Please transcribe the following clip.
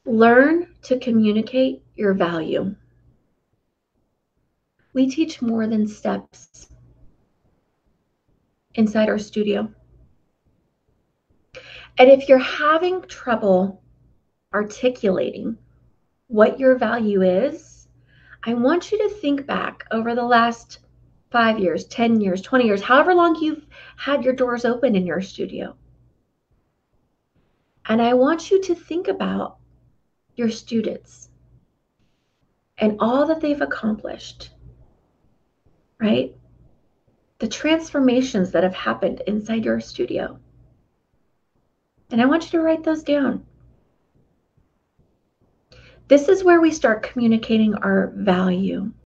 Learn to communicate your value. We teach more than steps inside our studio. And if you're having trouble articulating what your value is, I want you to think back over the last 5 years, 10 years, 20 years, however long you've had your doors open in your studio. And I want you to think about your students and all that they've accomplished, right? The transformations that have happened inside your studio. And I want you to write those down. This is where we start communicating our value.